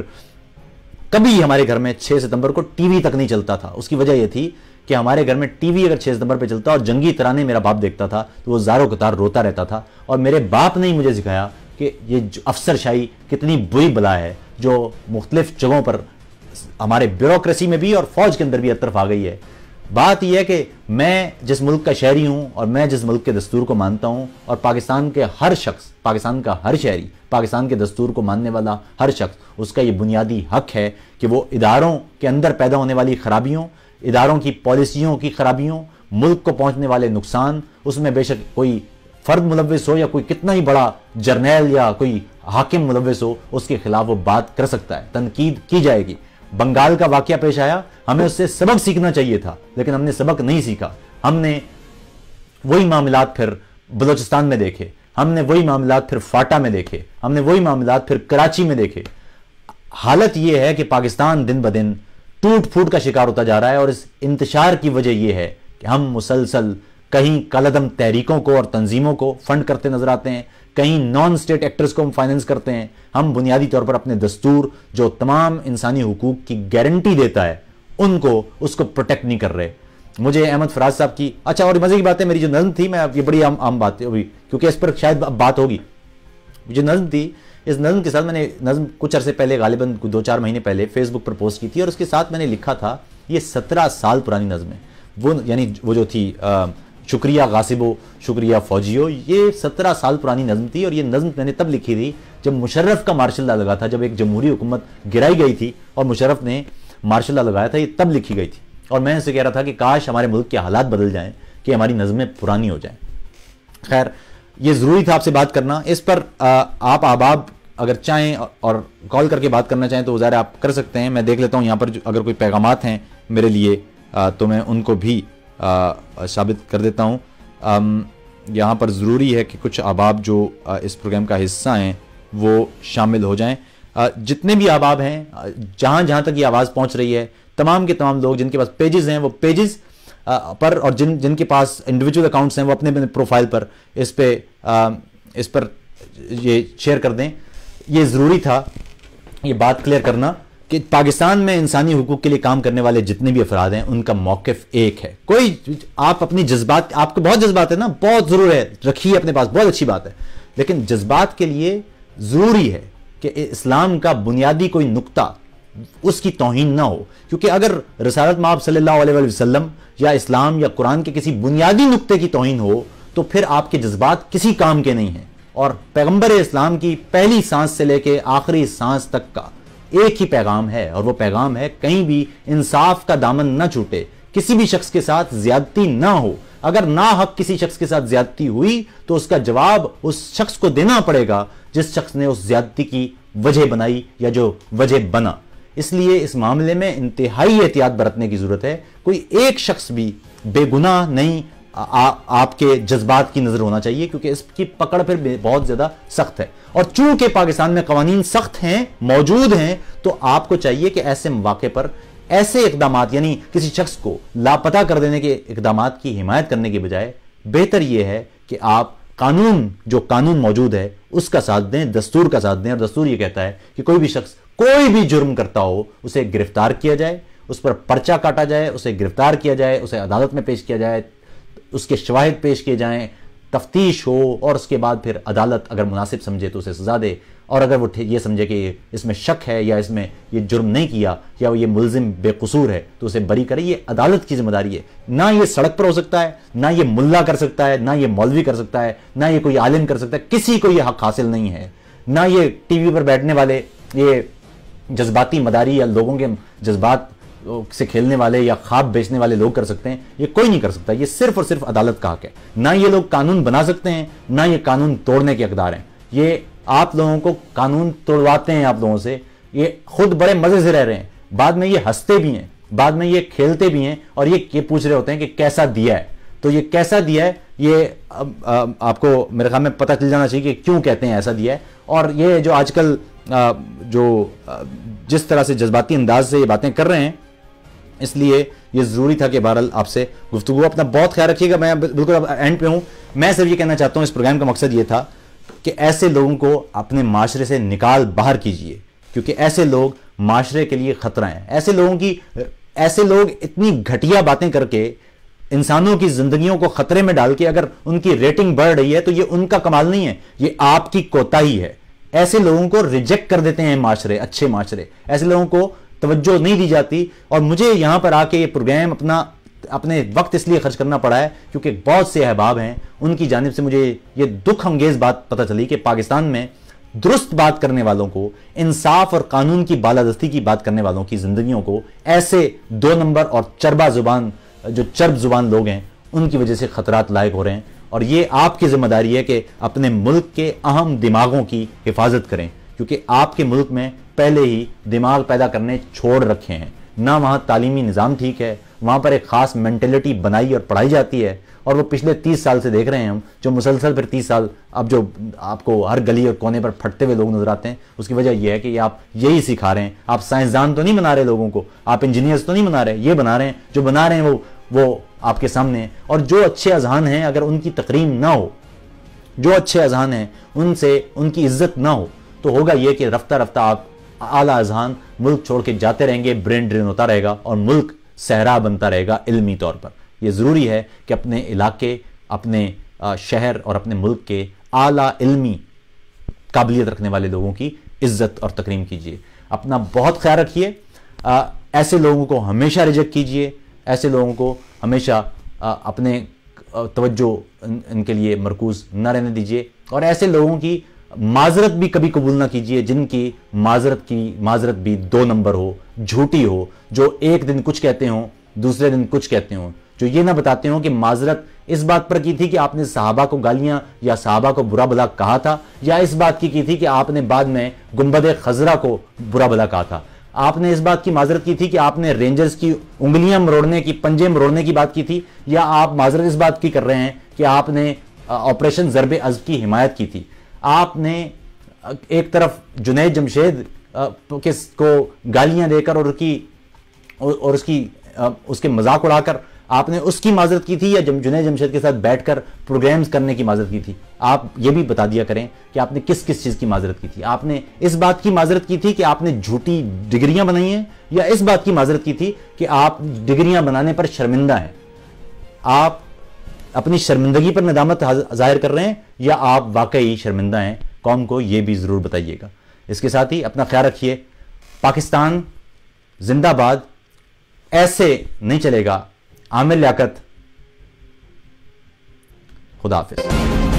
کبھی ہمارے گھر میں چھ ستمبر کو ٹی وی تک نہیں چلتا تھا. اس کی وجہ یہ تھی کہ ہمارے گھر میں ٹی وی اگر چھ ستمبر پہ چلتا اور جنگی ترانے میرا باپ دیکھتا تھا تو وہ زاروں قطار روتا رہتا تھا. اور میرے باپ نے ہی مجھے سکھایا کہ یہ افسر شاہی کتنی بری بلا ہے جو مختلف جگہوں پر ہمارے بیوروکریسی میں بھی اور فوج کے اندر بھی اطرف آ گئی ہے. بات یہ ہے کہ میں جس ملک کا شہری ہوں اور میں جس ملک کے دستور کو مانتا ہوں، اور پاکستان کے ہر شخص، پاکستان کا ہر شہری، پاکستان کے دستور کو ماننے والا ہر شخص، اس کا یہ بنیادی حق ہے کہ وہ اداروں کے اندر پیدا ہونے والی خرابیوں، اداروں کی پالیسیوں کی خرابیوں، ملک کو پہنچنے والے نقصان، اس میں بے شک کوئی فرد ملوث ہو یا کوئی کتنا ہی بڑا جرنیل یا کوئی حاکم ملوث ہو، اس کے خلاف وہ بات کر سکتا ہے، تنقید کی جائے گی. بنگال کا واقعہ پیش آیا، ہمیں اس سے سبق سیکھنا چاہیے تھا، لیکن ہم نے سبق نہیں سیکھا. ہم نے وہی معاملات پھر بلوچستان میں دیکھے، ہم نے وہی معاملات پھر فاٹا میں دیکھے، ہم نے وہی معاملات پھر کراچی میں دیکھے. حالت یہ ہے کہ پاکستان دن بدن ٹوٹ پھوٹ کا شکار ہوتا جا رہا ہے، اور اس انتشار کی وجہ یہ ہے کہ ہم مسلسل کہیں کالعدم تحریکوں کو اور تنظیموں کو فنڈ کرتے نظر آتے ہیں، کہیں نان سٹیٹ ایکٹرز کو ہم فائننس کرتے ہیں. ہم بنیادی طور پر اپنے دستور جو تمام انسانی حقوق کی گارنٹی دیتا ہے ان کو اس کو پروٹیکٹ نہیں کر رہے. مجھے احمد فراز صاحب کی اچھا اور مزے کی بات ہے، میری جو نظم تھی، میں یہ بڑی عام عام بات ہوئی کیونکہ اس پر شاید بات ہوگی. جو نظم تھی، اس نظم کے ساتھ میں نے نظم کچھ عرصے پہلے غالباً دو چار مہینے پہلے فیس بک پر پوسٹ کی تھی، اور اس کے ساتھ میں نے لکھا تھا یہ سترہ سال پرانی نظم ہے. وہ یعنی وہ جو تھی شکریہ غاصبو، شکریہ فوجیو، یہ سترہ سال پرانی نظم تھی. اور یہ نظم میں نے تب لکھی تھی جب مشرف کا مارشل لا لگا تھا، جب ایک جمہوری حکومت گرائی گئی تھی اور مشرف نے مارشل لا لگایا تھا. یہ تب لکھی گئی تھی، اور میں اسے کہہ رہا تھا کہ کاش ہمارے ملک کے حالات بدل جائیں کہ ہماری نظمیں پرانی ہو جائیں. خیر، یہ ضروری تھا آپ سے بات کرنا. اس پر آپ احباب اگر چاہیں اور کال کر کے بات کرنا چاہیں تو ظاہر آپ کر سکتے ہیں. میں دیکھ لیتا ہوں یہاں پر اگر کوئی پیغامات ہیں میرے لیے تو میں ان کو بھی ثابت کر دیتا ہوں. یہاں پر ضروری ہے کہ کچھ احباب جو اس پروگرام کا حصہ ہیں وہ شامل ہو جائیں. جتنے بھی احباب ہیں، جہاں جہاں تک یہ آواز پہنچ رہی ہے، تمام کے تمام لوگ جن کے پاس پیجز ہیں وہ پیجز پر، اور جن جن کے پاس انڈیویجول اکاؤنٹس ہیں وہ اپنے اپنے پروفائل پر اس پہ اس پر یہ شیئر کر دیں. یہ ضروری تھا یہ بات کلیئر کرنا کہ پاکستان میں انسانی حقوق کے لیے کام کرنے والے جتنے بھی افراد ہیں ان کا موقف ایک ہے. کوئی آپ اپنی جذبات، آپ کو بہت جذبات ہے نا، بہت ضرور ہے، رکھیے اپنے پاس، بہت اچھی بات ہے، لیکن جذبات کے لیے ضروری ہے کہ اسلام کا بنیادی کوئی نقطہ اس کی توہین نہ ہو. کیونکہ اگر رسالت مآب صلی اللہ علیہ وسلم یا اسلام یا قرآن کے کسی بنیادی نقطے کی توہین ہو تو پھر آپ کے جذبات کسی کام کے نہیں ہیں. اور پیغمبر اسلام کی پہلی سانس سے لے کے آخری سانس تک کا ایک ہی پیغام ہے، اور وہ پیغام ہے کہیں بھی انصاف کا دامن نہ چھوٹے، کسی بھی شخص کے ساتھ زیادتی نہ ہو. اگر ناحق کسی شخص کے ساتھ زیادتی ہوئی تو اس کا جواب اس شخص کو دینا پڑے گا جس شخص نے اس زیادتی کی وجہ بنائی یا جو وجہ بنا. اس لیے اس معاملے میں انتہائی احتیاط برتنے کی ضرورت ہے. کوئی ایک شخص بھی بے گناہ نہیں آپ کے جذبات کی نظر ہونا چاہیے، کیونکہ اس کی پکڑ پھر بہت زیادہ سخت ہے. اور چونکہ پاکستان میں قوانین سخت ہیں، موجود ہیں، تو آپ کو چاہیے کہ ایسے مواقع پر ایسے اقدامات، یعنی کسی شخص کو لاپتہ کر دینے کے اقدامات کی حمایت کرنے کے بجائے بہتر یہ ہے کہ آپ قانون جو قانون موجود ہے اس کا ساتھ دیں, دستور کا ساتھ دیں. اور دستور یہ کہتا ہے کہ کوئی بھی شخص کوئی بھی جرم کرتا ہو اسے گرفتار کیا جائے, اس پر پرچہ کاٹا جائے, اسے گرفتار کیا جائے, اسے عدالت میں پیش کیا جائے, اس کے شواہد پیش کیے جائیں, تفتیش ہو, اور اس کے بعد پھر عدالت اگر مناسب سمجھے تو اسے سزا دے, اور اگر وہ یہ سمجھے کہ اس میں شک ہے یا اس میں یہ جرم نہیں کیا یا یہ ملزم بے قصور ہے تو اسے بری کرے. یہ عدالت کی ذمہ داری ہے. نہ یہ سڑک پر ہو سکتا ہے, نہ یہ ملا کر سکتا ہے, نہ یہ مولوی کر سکتا ہے, نہ یہ کوئی عالم کر سکتا ہے. کسی کو یہ حق حاصل نہیں ہے. نہ یہ ٹی وی پر بیٹھنے والے یہ جذباتی مداری یا لوگوں کے جذبات سے کھیلنے والے یا خواب بیچنے والے لوگ کر سکتے ہیں. یہ کوئی نہیں کر سکتا. یہ صرف اور صرف عدالت کا حق ہے. نہ یہ لوگ قانون بنا سکتے ہیں, نہ یہ قانون توڑنے کے حقدار ہیں. یہ آپ لوگوں کو قانون توڑواتے ہیں آپ لوگوں سے. یہ خود بڑے مزے سے رہ رہے ہیں, بعد میں یہ ہنستے بھی ہیں, بعد میں یہ کھیلتے بھی ہیں, اور یہ یہ پوچھ رہے ہوتے ہیں کہ کیسا دیا ہے. تو یہ کیسا دیا ہے یہ آپ کو میرے خیال میں پتہ چل جانا چاہیے کہ کیوں کہتے ہیں ایسا دیا ہے. اور یہ جو آج کل جو جس طرح سے جذباتی انداز سے یہ باتیں کر رہے ہیں, اس لیے یہ ضروری تھا کہ بہرحال آپ سے گفتگو. اپنا بہت خیال رکھیے گا. میں بالکل اب اینڈ پہ ہوں. میں صرف یہ کہنا چاہتا ہوں, اس پروگرام کا مقصد یہ تھا کہ ایسے لوگوں کو اپنے معاشرے سے نکال باہر کیجئے, کیونکہ ایسے لوگ معاشرے کے لیے خطرہ ہیں. ایسے لوگوں کی ایسے لوگ اتنی گھٹیا باتیں کر کے انسانوں کی زندگیوں کو خطرے میں ڈال کے اگر ان کی ریٹنگ بڑھ رہی ہے تو یہ ان کا کمال نہیں ہے, یہ آپ کی کوتاہی ہے. ایسے لوگوں کو ریجیکٹ کر دیتے ہیں معاشرے, اچھے معاشرے. ایسے لوگوں کو توجہ نہیں دی جاتی. اور مجھے یہاں پر آ کے یہ پروگرام اپنا اپنے وقت اس لیے خرچ کرنا پڑا ہے کیونکہ بہت سے احباب ہیں, ان کی جانب سے مجھے یہ دکھ انگیز بات پتہ چلی کہ پاکستان میں درست بات کرنے والوں کو, انصاف اور قانون کی بالادستی کی بات کرنے والوں کی زندگیوں کو ایسے دو نمبر اور چربا زبان جو چرب زبان لوگ ہیں ان کی وجہ سے خطرات لاحق ہو رہے ہیں. اور یہ آپ کی ذمہ داری ہے کہ اپنے ملک کے اہم دماغوں کی حفاظت کریں, کیونکہ آپ کے ملک میں پہلے ہی دماغ پیدا کرنے چھوڑ رکھے ہیں. نہ وہاں تعلیمی نظام ٹھیک ہے, وہاں پر ایک خاص مینٹلٹی بنائی اور پڑھائی جاتی ہے, اور وہ پچھلے تیس سال سے دیکھ رہے ہیں ہم, جو مسلسل پھر تیس سال اب جو آپ کو ہر گلی اور کونے پر پھٹتے ہوئے لوگ نظر آتے ہیں. اس کی وجہ یہ ہے کہ یہ آپ یہی سکھا رہے ہیں. آپ سائنسدان تو نہیں بنا رہے لوگوں کو, آپ انجینئرز تو نہیں بنا رہے, یہ بنا رہے ہیں جو بنا رہے ہیں وہ وہ آپ کے سامنے ہیں. اور جو اچھے اذہان ہیں اگر ان کی تقریم نہ ہو, جو اچھے اذہان ہیں ان سے ان کی عزت نہ ہو, تو ہوگا یہ کہ رفتہ رفتہ آپ اعلیٰ اذہان ملک چھوڑ کے جاتے رہیں گے, برین ڈرین ہوتا رہے گا اور ملک صحرا بنتا رہے گا علمی طور پر. یہ ضروری ہے کہ اپنے علاقے, اپنے شہر اور اپنے ملک کے اعلیٰ علمی قابلیت رکھنے والے لوگوں کی عزت اور تکریم کیجیے. اپنا بہت خیال رکھیے. ایسے لوگوں کو ہمیشہ ریجیکٹ کیجیے, ایسے لوگوں کو ہمیشہ اپنے توجہ ان کے لیے مرکوز نہ رہنے دیجیے, اور ایسے لوگوں کی معذرت بھی کبھی قبول نہ کیجیے جن کی معذرت کی معذرت بھی دو نمبر ہو, جھوٹی ہو, جو ایک دن کچھ کہتے ہوں دوسرے دن کچھ کہتے ہوں, جو یہ نہ بتاتے ہوں کہ معذرت اس بات پر کی تھی کہ آپ نے صحابہ کو گالیاں یا صحابہ کو برا بھلا کہا تھا, یا اس بات کی کی تھی کہ آپ نے بعد میں گنبد خضرا کو برا بھلا کہا تھا. آپ نے اس بات کی معذرت کی تھی کہ آپ نے رینجرز کی انگلیاں مروڑنے کی, پنجے مروڑنے کی بات کی تھی, یا آپ معذرت اس بات کی کر رہے ہیں کہ آپ نے آپریشن ضرب عضب کی حمایت کی تھی. آپ نے ایک طرف جنید جمشید کو گالیاں دے کر اور کی اور اس کی اس کے مذاق اڑا کر آپ نے اس کی معذرت کی تھی, یا جنید جمشید کے ساتھ بیٹھ کر پروگرامز کرنے کی معذرت کی تھی. آپ یہ بھی بتا دیا کریں کہ آپ نے کس کس چیز کی معذرت کی تھی. آپ نے اس بات کی معذرت کی تھی کہ آپ نے جھوٹی ڈگریاں بنائی ہیں, یا اس بات کی معذرت کی تھی کہ آپ ڈگریاں بنانے پر شرمندہ ہیں. آپ اپنی شرمندگی پر ندامت ظاہر کر رہے ہیں, یا آپ واقعی شرمندہ ہیں؟ قوم کو یہ بھی ضرور بتائیے گا. اس کے ساتھ ہی اپنا خیال رکھیے. پاکستان زندہ باد. ایسے نہیں چلے گا. عامر لیاقت. خدا حافظ.